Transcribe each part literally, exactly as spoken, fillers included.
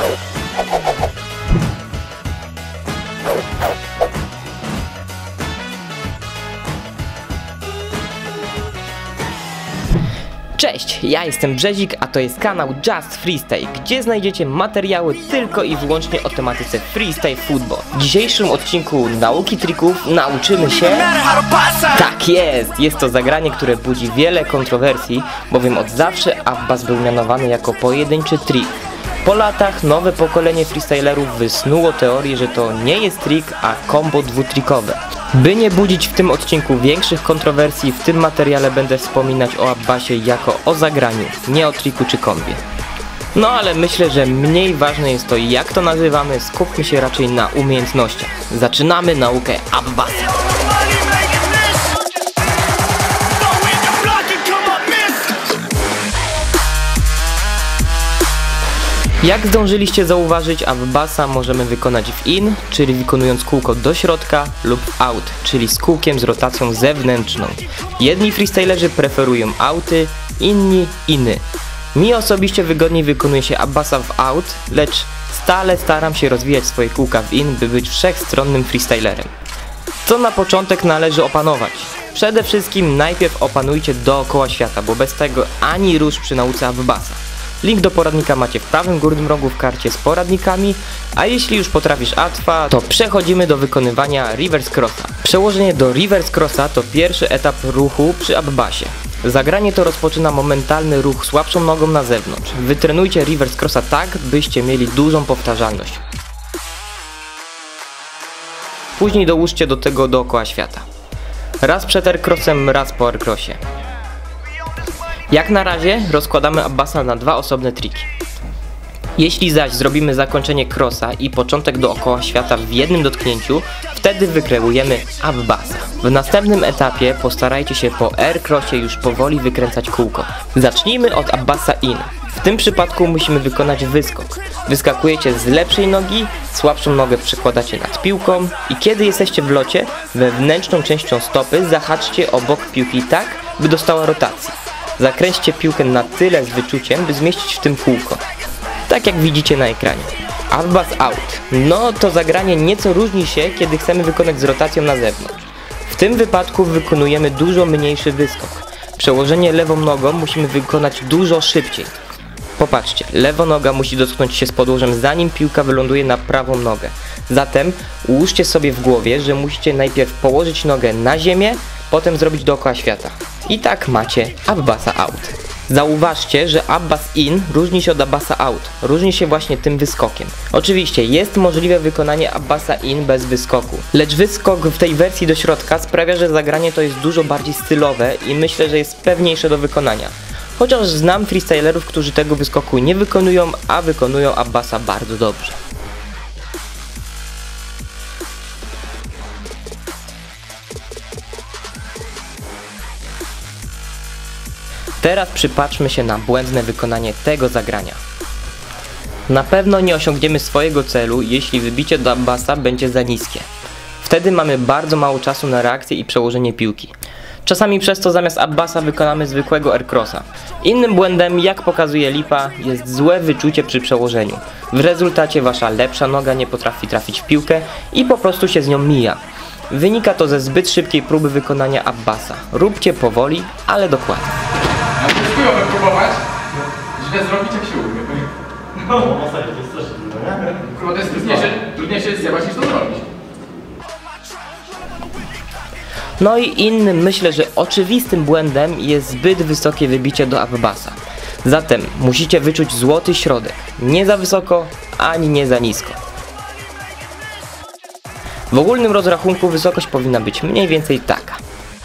Cześć, ja jestem Brzezik, a to jest kanał Just Freestyle, gdzie znajdziecie materiały tylko i wyłącznie o tematyce freestyle football. W dzisiejszym odcinku nauki trików nauczymy się... Tak jest! Jest to zagranie, które budzi wiele kontrowersji, bowiem od zawsze Abbas był mianowany jako pojedynczy trik. Po latach nowe pokolenie freestylerów wysnuło teorię, że to nie jest trik, a combo dwutrikowe. By nie budzić w tym odcinku większych kontrowersji, w tym materiale będę wspominać o Abbasie jako o zagraniu, nie o triku czy kombie. No ale myślę, że mniej ważne jest to, jak to nazywamy, skupmy się raczej na umiejętnościach. Zaczynamy naukę Abbasa. Jak zdążyliście zauważyć, Abbasa możemy wykonać w in, czyli wykonując kółko do środka, lub w out, czyli z kółkiem z rotacją zewnętrzną. Jedni freestylerzy preferują outy, inni iny. Mi osobiście wygodniej wykonuje się Abbasa w out, lecz stale staram się rozwijać swoje kółka w in, by być wszechstronnym freestylerem. Co na początek należy opanować? Przede wszystkim najpierw opanujcie dookoła świata, bo bez tego ani rusz przy nauce Abbasa. Link do poradnika macie w prawym górnym rogu w karcie z poradnikami, a jeśli już potrafisz Atwa, to przechodzimy do wykonywania reverse crossa. Przełożenie do reverse crossa to pierwszy etap ruchu przy Abbasie. Zagranie to rozpoczyna momentalny ruch słabszą nogą na zewnątrz. Wytrenujcie reverse crossa tak, byście mieli dużą powtarzalność. Później dołóżcie do tego dookoła świata. Raz przed aircrossem, raz po aircrossie. Jak na razie rozkładamy Abbasa na dwa osobne triki. Jeśli zaś zrobimy zakończenie crossa i początek dookoła świata w jednym dotknięciu, wtedy wykreujemy Abbasa. W następnym etapie postarajcie się po aircrossie już powoli wykręcać kółko. Zacznijmy od Abbasa in. W tym przypadku musimy wykonać wyskok. Wyskakujecie z lepszej nogi, słabszą nogę przekładacie nad piłką i kiedy jesteście w locie, wewnętrzną częścią stopy zahaczcie o bok piłki tak, by dostała rotacji. Zakręćcie piłkę na tyle z wyczuciem, by zmieścić w tym kółko. Tak jak widzicie na ekranie. Abbas out. No to zagranie nieco różni się, kiedy chcemy wykonać z rotacją na zewnątrz. W tym wypadku wykonujemy dużo mniejszy wyskok. Przełożenie lewą nogą musimy wykonać dużo szybciej. Popatrzcie, lewa noga musi dotknąć się z podłożem, zanim piłka wyląduje na prawą nogę. Zatem ułóżcie sobie w głowie, że musicie najpierw położyć nogę na ziemię, potem zrobić dookoła świata. I tak macie Abbasa out. Zauważcie, że Abbas in różni się od Abbasa out. Różni się właśnie tym wyskokiem. Oczywiście jest możliwe wykonanie Abbasa in bez wyskoku. Lecz wyskok w tej wersji do środka sprawia, że zagranie to jest dużo bardziej stylowe i myślę, że jest pewniejsze do wykonania. Chociaż znam freestylerów, którzy tego wyskoku nie wykonują, a wykonują Abbasa bardzo dobrze. Teraz przypatrzmy się na błędne wykonanie tego zagrania. Na pewno nie osiągniemy swojego celu, jeśli wybicie do Abbasa będzie za niskie. Wtedy mamy bardzo mało czasu na reakcję i przełożenie piłki. Czasami przez to zamiast Abbasa wykonamy zwykłego aircrossa. Innym błędem, jak pokazuje lipa, jest złe wyczucie przy przełożeniu. W rezultacie wasza lepsza noga nie potrafi trafić w piłkę i po prostu się z nią mija. Wynika to ze zbyt szybkiej próby wykonania Abbasa. Róbcie powoli, ale dokładnie. Ale to jest chujowe próbować, źle zrobić jak się umie. No, w zasadzie to jest też trudne, nie? Kurwa, to jest trudniejsze, trudniejsze jest zjebać niż to zrobić. No i innym, myślę, że oczywistym błędem jest zbyt wysokie wybicie do Abbasa. Zatem musicie wyczuć złoty środek. Nie za wysoko, ani nie za nisko. W ogólnym rozrachunku wysokość powinna być mniej więcej taka.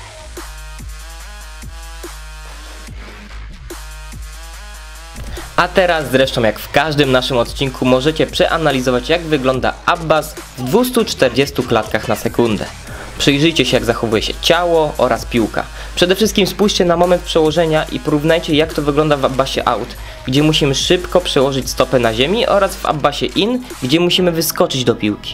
A teraz zresztą jak w każdym naszym odcinku możecie przeanalizować, jak wygląda Abbas w dwustu czterdziestu klatkach na sekundę. Przyjrzyjcie się, jak zachowuje się ciało oraz piłka. Przede wszystkim spójrzcie na moment przełożenia i porównajcie, jak to wygląda w Abbasie out, gdzie musimy szybko przełożyć stopę na ziemi, oraz w Abbasie in, gdzie musimy wyskoczyć do piłki.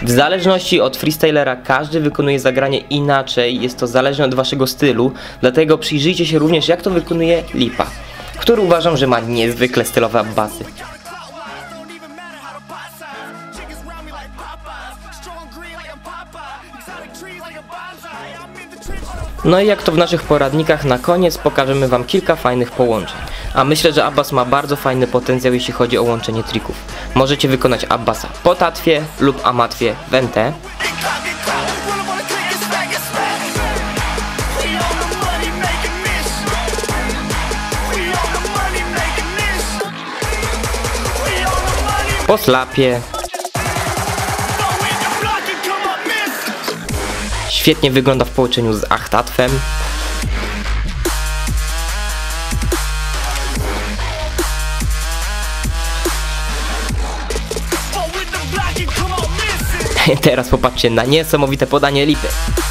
W zależności od freestylera każdy wykonuje zagranie inaczej, jest to zależne od waszego stylu, dlatego przyjrzyjcie się również jak to wykonuje Lipa, który uważam, że ma niezwykle stylowe abbasy. No i jak to w naszych poradnikach, na koniec pokażemy wam kilka fajnych połączeń. A myślę, że abbas ma bardzo fajny potencjał, jeśli chodzi o łączenie trików. Możecie wykonać abbasa po tatwie lub amatwie w N T. Po slapie. Świetnie wygląda w połączeniu z achtatwem. Teraz popatrzcie na niesamowite podanie Lipy.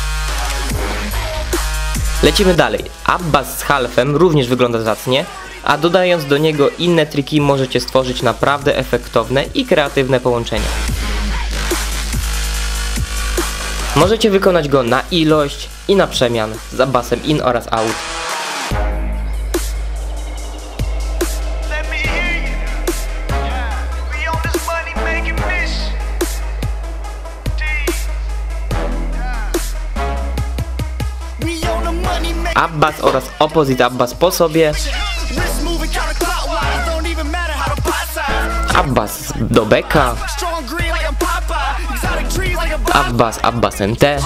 Lecimy dalej. Abbas z halfem również wygląda zacnie, a dodając do niego inne triki możecie stworzyć naprawdę efektowne i kreatywne połączenia. Możecie wykonać go na ilość i na przemian z abbasem in oraz out. Abbas oraz opposite abbas po sobie. Abbas do beka. Abbas, abbas N T.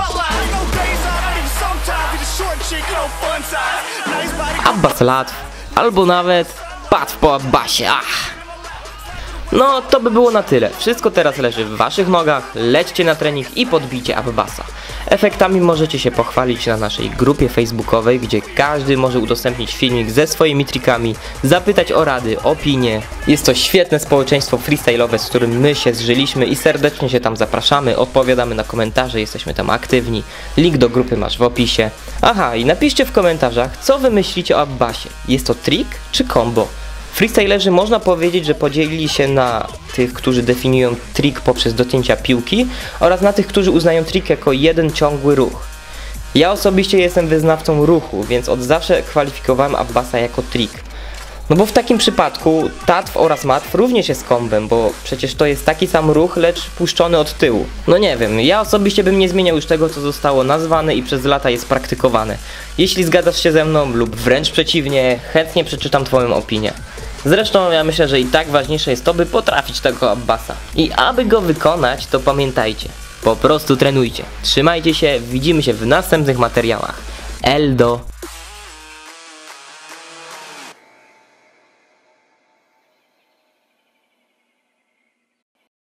Abbas latw. Albo nawet patw po abbasie. Ach. No to by było na tyle. Wszystko teraz leży w waszych nogach. Lećcie na trening i podbijcie abbasa. Efektami możecie się pochwalić na naszej grupie facebookowej, gdzie każdy może udostępnić filmik ze swoimi trikami, zapytać o rady, opinie. Jest to świetne społeczeństwo freestyle'owe, z którym my się zżyliśmy i serdecznie się tam zapraszamy, odpowiadamy na komentarze, jesteśmy tam aktywni. Link do grupy masz w opisie. Aha, i napiszcie w komentarzach, co wy myślicie o abbasie. Jest to trik czy combo? Freestylerzy można powiedzieć, że podzielili się na tych, którzy definiują trik poprzez dotknięcia piłki oraz na tych, którzy uznają trik jako jeden ciągły ruch. Ja osobiście jestem wyznawcą ruchu, więc od zawsze kwalifikowałem abbasa jako trik. No bo w takim przypadku tatw oraz matw również jest kombem, bo przecież to jest taki sam ruch, lecz puszczony od tyłu. No nie wiem, ja osobiście bym nie zmieniał już tego, co zostało nazwane i przez lata jest praktykowane. Jeśli zgadzasz się ze mną lub wręcz przeciwnie, chętnie przeczytam twoją opinię. Zresztą ja myślę, że i tak ważniejsze jest to, by potrafić tego abbasa. I aby go wykonać, to pamiętajcie, po prostu trenujcie. Trzymajcie się, widzimy się w następnych materiałach. Eldo!